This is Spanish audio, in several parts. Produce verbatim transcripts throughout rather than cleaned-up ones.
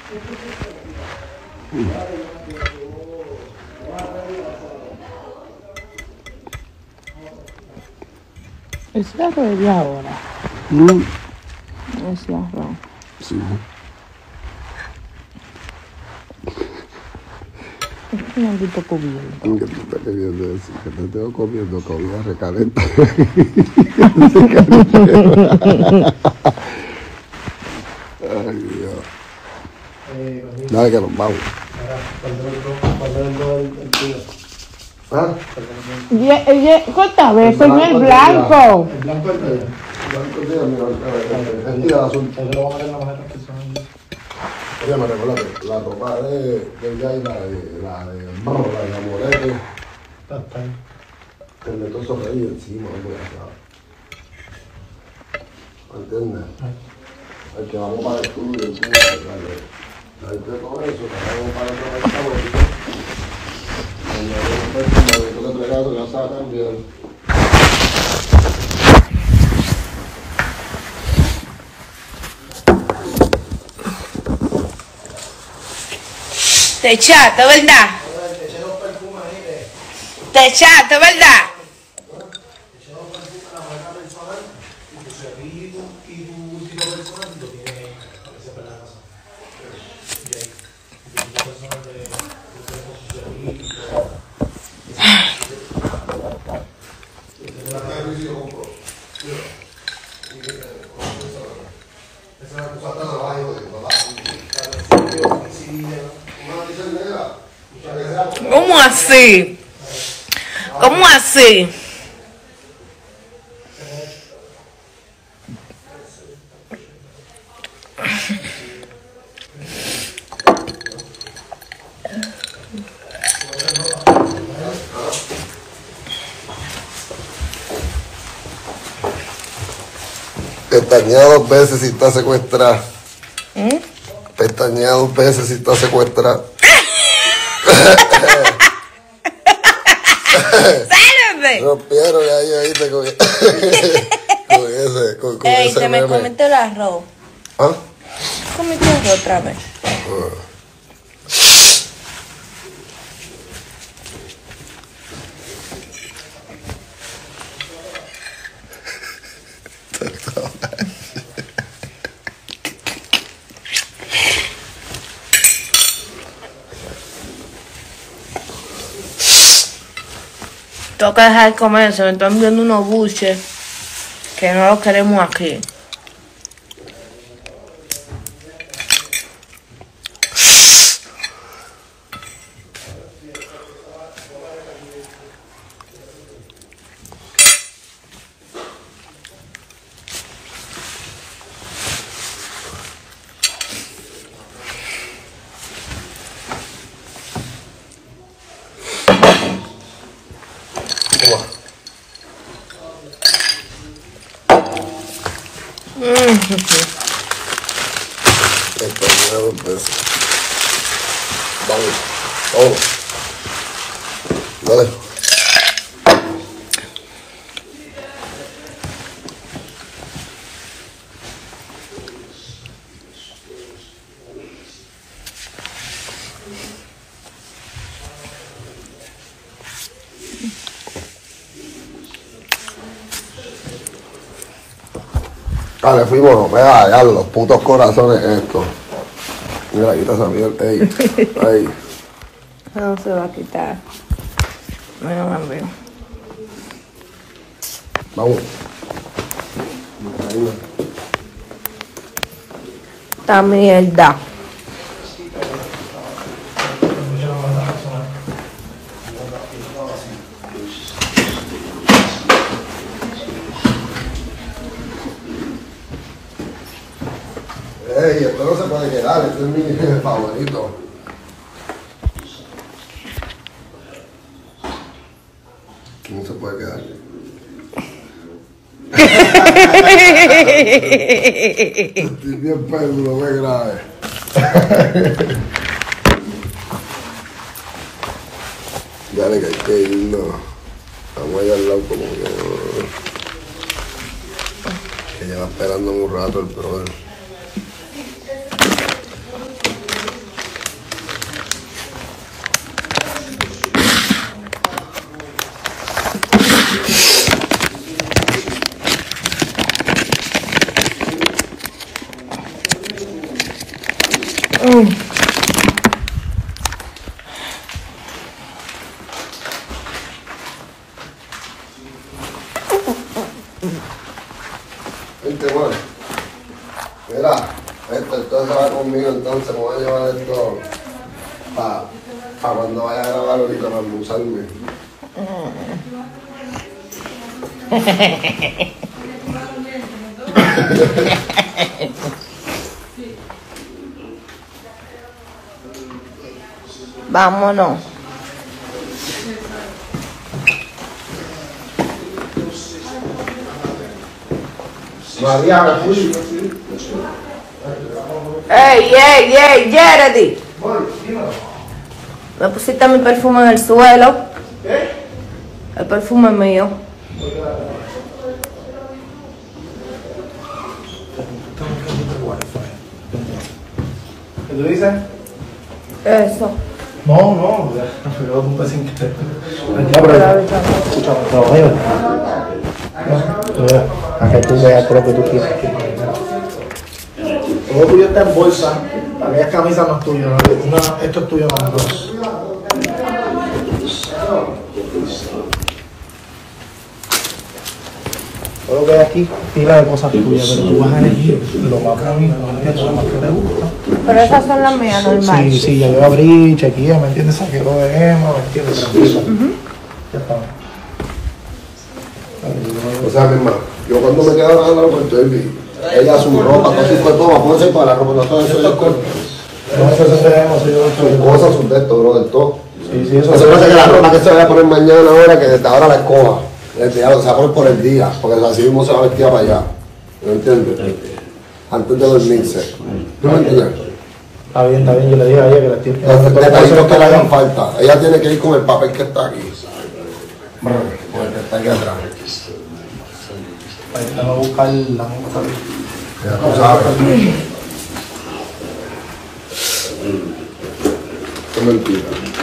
Ese arroz es de ahora. Mm. Ese arroz. Sí. ¿Qué me han visto comiendo? ¿Qué te estás queriendo decir? Que te tengo comiendo comida recalenta. Ay, Dios. Dale que nos vamos. ¿Ah? Ye- ye- Cuéntame, eso no es el blanco. El blanco es el El blanco es de, mira, el- el día azul. Se lo vamos a meter en la maleta que son allí. Oye, me recuerda la ropa de, de ya y la de la de Brr, la de la Morete. Está, está ahí. Tener todos esos reyes encima, hombre, ¿sabes? ¿Entiendes? El que vamos para el estudio, el estudio, la gente de todo eso, que vamos para el estudio, cuando yo le pregado, ya sabe también. Te echaste, ¿verdad? Te echaste, ¿verdad? ¿Cómo así? ¿Cómo así? Pestañea dos veces si está secuestrada. ¿Mm? Pestañea dos veces si está secuestrada. ¡Sálvame! Rompieron ahí, ahí te con, con ese, con, con Ey, ese te me meme. comiste el arroz. ¿Ah? Comiste el arroz otra vez. Toca dejar de comer, se me están viendo unos buches que no los queremos aquí. Toma. Pestañea dos veces. Vamos, vamos. Dale. Dale, fuimos, no me da ya los putos corazones estos. Mira, quita esa mierda, ey, ahí. No se va a quitar. Bueno, me veo. Vamos. Ahí, Esta mierda. ey, esto no se puede quedar, este es mi favorito. No se puede quedar. Estoy bien peludo, muy grave. Dale que hay que irnos. Estamos allá al lado como que... que lleva esperando un rato el brother. Mm. Vente, bueno. Mira, esto, entonces va conmigo, entonces me voy a llevar esto para pa cuando vaya a grabar ahorita para almorzarme. Vámonos. María, me fui. ¡Ey, ey, ey, Jeredy! Me pusiste mi perfume en el suelo. ¿Qué? El perfume mío. ¿Qué tú dices? Eso. No, no, me lo apunté sin querer. Ya, pero escúchame, te lo veo. A que tú veas todo lo que tú quieras. Todo tuyo está en bolsa. Aquellas camisas no es tuyo. ¿No? Una, esto es tuyo, no dos. Todo lo que hay aquí, pila de cosas tuyas, pero tú vas a elegir lo más bonito, lo más que te gusta. Pero esas son las mías normales. Sí, sí, ya yo abrí, chequeé, ¿me entiendes? Saqué lo de Emma, ¿me entiendes? Tranquilo. Uh-huh. Ya está. O sea, mi hermano, yo cuando me quedaba en el aeropuerto, ella su ropa, todo su cuerpo, va a ponerse para la ropa, no todo eso. No, eso es Emma, soy yo. Sus cosas, sus de esto, bro, del todo. Sí, sí, eso. Eso no sé que la ropa que se vaya a poner mañana ahora, que desde ahora la escoba. Desde ya, se va a poner por el día, porque así mismo se va a vestir para allá. ¿Me entiendes? Antes de dormirse. ¿No me entiendes? Está bien, está bien, yo le dije a ella que la tiene. Los detallitos que le hagan falta. Ella tiene que ir con el papel que está aquí. Con el que está aquí atrás. Ahí tengo que buscar la nota. Ya tú sabes. Qué mentira.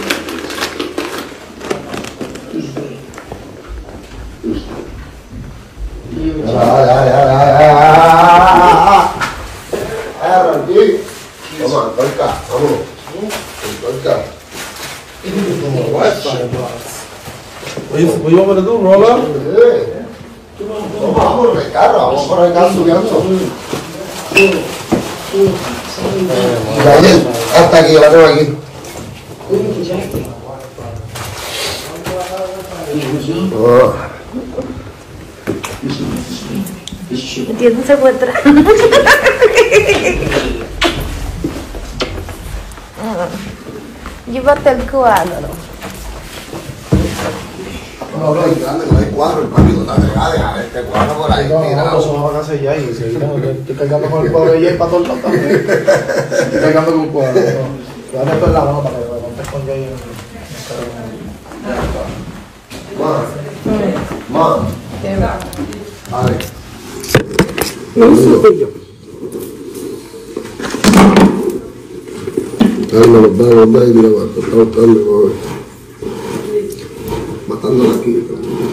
Ya, ya, ya, ya, ya, ya. Ay, arranquí. Toma, torca, vámonos. Torca. Oye, oye, pero tú, Rola. Vamos, vamos por el carro, vamos por el carro subiendo. Hasta aquí, yo la tengo aquí. Oh. ¿Entiendes? Se encuentra. Llévate el cuadro. No, no hay grande, no hay cuadro, el papi no está pegado, deja este cuadro por ahí. No, no, no, eso va a casa ya y si estoy cargando con el cuadro de Jay para todos lados también. Estoy cargando con un cuadro. Dame esto en la mano para que me contes con Jay. Ma, ma. A ver. Ay, me los va a volver y mira, está buscando, joder. Matándola aquí.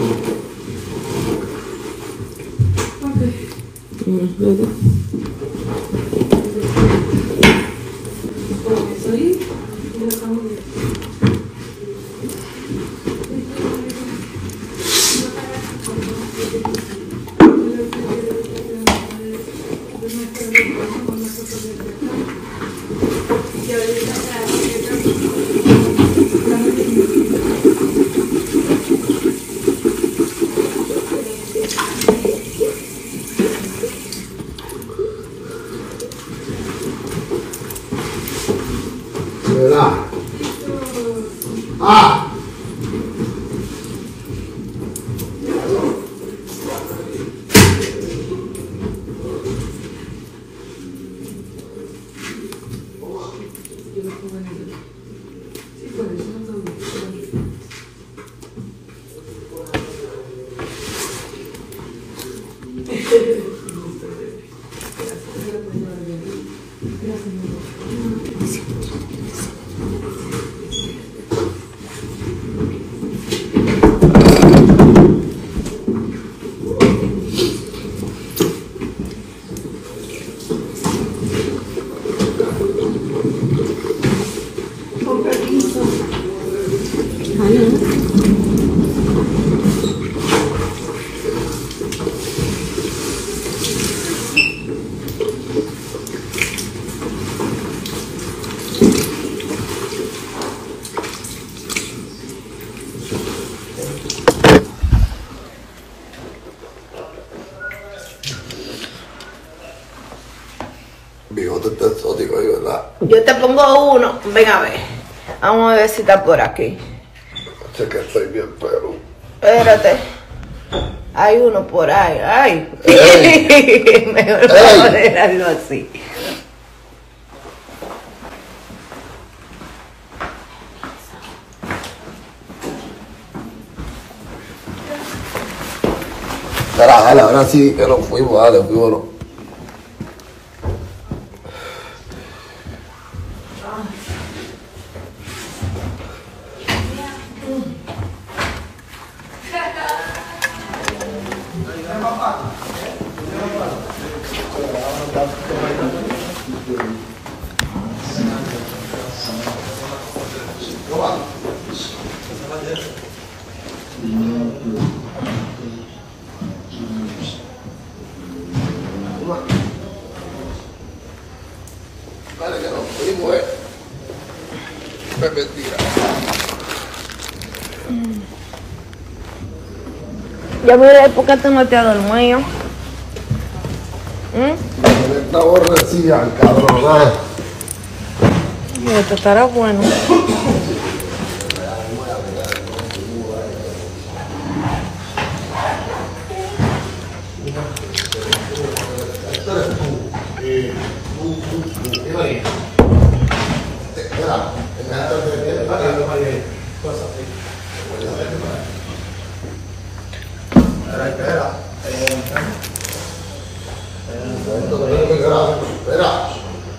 ¿Verdad? ¡Ah! Bigote está exótico ahí, ¿verdad? Yo te pongo uno. Ven a ver. Vamos a ver si está por aquí. Sé que estoy bien, pero... Espérate. Hay uno por ahí. Ay. Ey. Mejor Ey. poner algo así. Espera, dale, ahora sí que nos fuimos, dale, fuimos. Dale, que nos fuimos, eh. Es mentira. Ya miré por qué tú no te has dormido. ¿Mm? Esta borrecilla, cabrón. Esto estará bueno. Espera.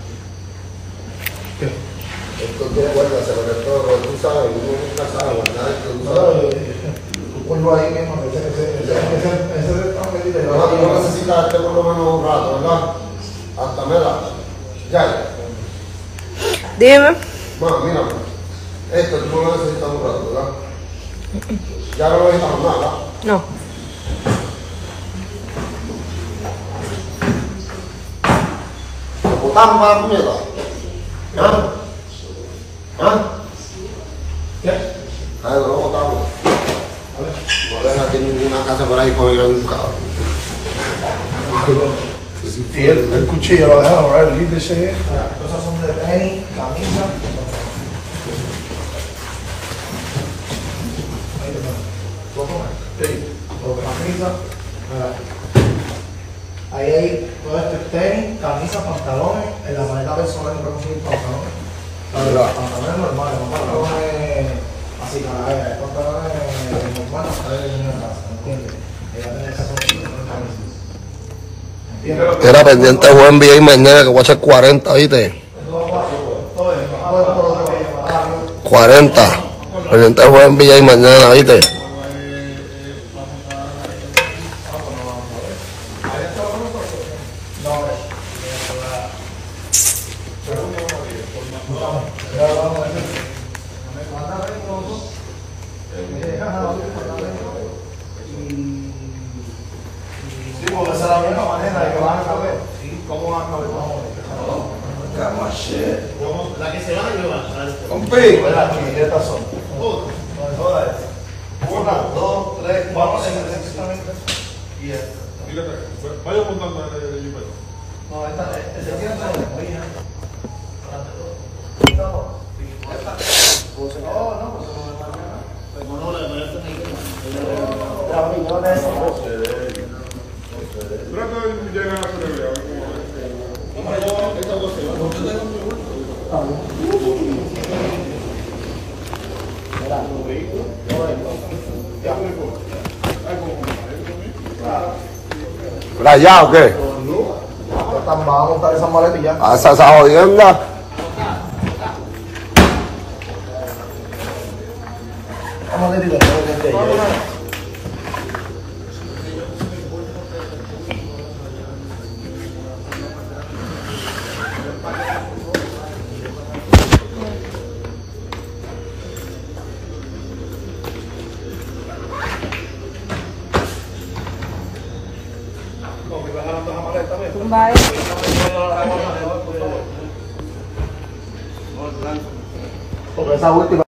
Esto tú guardas, porque esto tú sabes, uno nunca sabe guardar esto, tú sabes. Tú ponlo ahí mismo, ese, ese, ese, ese, ese está metido. Pero ahora tú no necesitas este por lo menos un rato, ¿verdad? Hasta me da. Ya. Dime. Bueno, mira, esto tú no lo necesitas un rato, ¿verdad? Ya no lo necesitamos nada, ¿verdad? No. Lo botamos para la puñeta. ¿Ah? ¿Ah? ¿Qué? A ver, no lo botamos. No deja aquí ninguna casa por ahí con el cabrón. Y el, el cuchillo lo dejaron, ¿verdad? El índice. Las cosas son de tenis, camisa. Ahí te pones. ¿Lo pones? Sí. Lo de camisa. Mira. Ahí hay todo este tenis, camisa, pantalones. En la maleta personal no conseguir pantalones. Mira. Pantalones normales, no pantalones así, cara, pantalones normales, para ir en la casa, ¿entiendes? Ella tiene esa cosa, no camisa. Era pendiente buen N B A mañana que voy a hacer cuarenta, ¿viste? cuarenta. Pendiente buen N B A mañana, ¿viste? Sí, porque esa es la única manera de que van a saber cómo van a saber La que se va a llevar. Compi, ¿verdad? Estas son. Todas esas. Una, dos, tres, cuatro, cinco, exactamente. Y esta. Vaya montando el jipeta. No, esta, ese tiene todo. No, no, pues no me nada. No, la verdad es que Ya, mami, llévate eso. trata de llegar a su nivel. ¿Para allá o qué? Vamos a montar esas maletas y ya. ¿A esa, esa jodienda? Vamos a decirle, vamos a decirle. Vale. Porque esa última